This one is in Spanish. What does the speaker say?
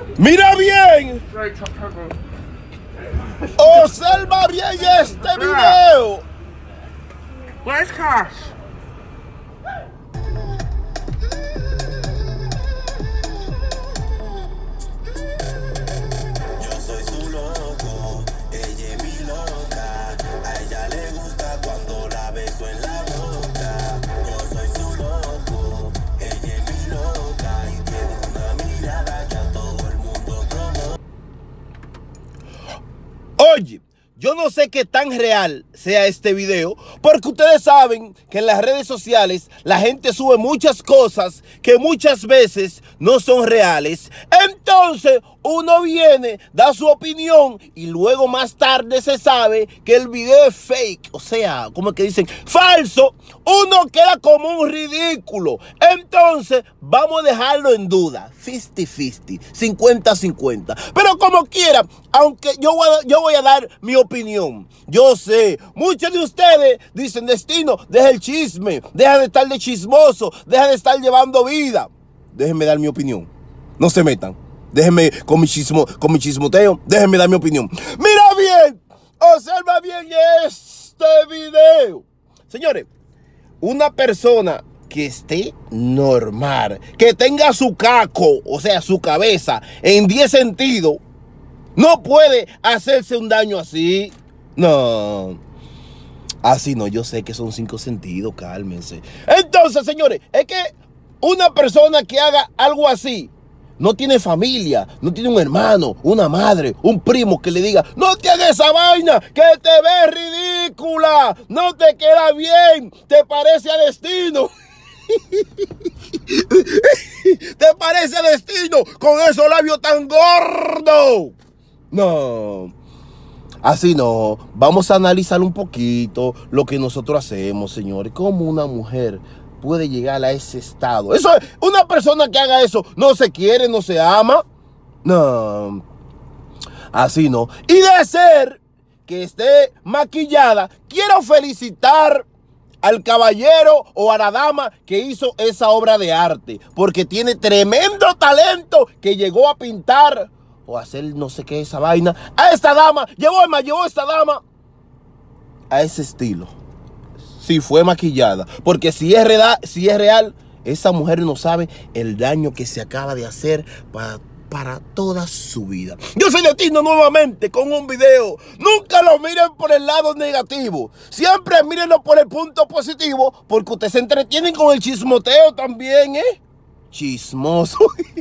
Mira bien. Observa bien este video. Where's Cash? Yo soy su loco, ella es mi loca. A ella le gusta cuando la beso en la boca. Yo soy su loco, ella es mi loca. Y tiene una mirada que a todo el mundo provoca. Oye, yo no sé qué tan real sea este video, porque ustedes saben que en las redes sociales la gente sube muchas cosas que muchas veces no son reales. Entonces uno viene, da su opinión y luego más tarde se sabe que el video es fake, o sea, como que dicen, falso. Uno queda como un ridículo. Entonces vamos a dejarlo en duda, 50-50, 50-50. Pero como quiera, aunque yo voy a dar mi opinión. Yo sé, muchos de ustedes dicen, Destino, deja el chisme, deja de estar de chismoso, deja de estar llevando vida. Déjenme dar mi opinión. No se metan. Déjenme con mi chismoteo. Déjenme dar mi opinión. Mira bien, observa bien este video. Señores, una persona que esté normal, que tenga su caco, o sea, su cabeza en 10 sentidos, no puede hacerse un daño así. No, así no. Yo sé que son 5 sentidos, cálmense. Entonces, señores, es que una persona que haga algo así no tiene familia, no tiene un hermano, una madre, un primo que le diga, no te hagas esa vaina, que te ves ridícula, no te queda bien, te parece a Destino. Te parece a Destino con esos labios tan gordos. No, así no. Vamos a analizar un poquito lo que nosotros hacemos, señores. Cómo una mujer puede llegar a ese estado. Eso es, una persona que haga eso no se quiere, no se ama. No, así no. Y de ser que esté maquillada, quiero felicitar al caballero o a la dama que hizo esa obra de arte, porque tiene tremendo talento, que llegó a pintar o hacer no sé qué esa vaina. A esta dama, llevó a esta dama a ese estilo. Si fue maquillada, porque si es real, esa mujer no sabe el daño que se acaba de hacer para toda su vida. Yo soy Destino nuevamente con un video. Nunca lo miren por el lado negativo. Siempre mírenlo por el punto positivo, porque ustedes se entretienen con el chismoteo también, ¿eh? Chismoso.